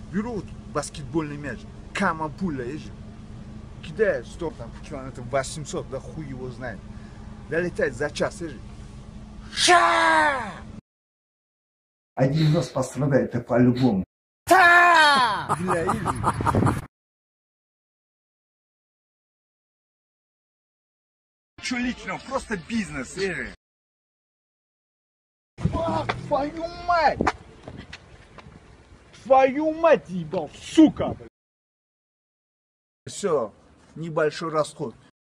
беру баскетбольный мяч, камапуля, кидает, стоп, там, километров 800, да хуй его знает. Долетает за час, ша! Один нос пострадает, это по-любому. Бля, Что личного, просто бизнес, твою мать! Твою мать, ебал, сука! Все, небольшой расход.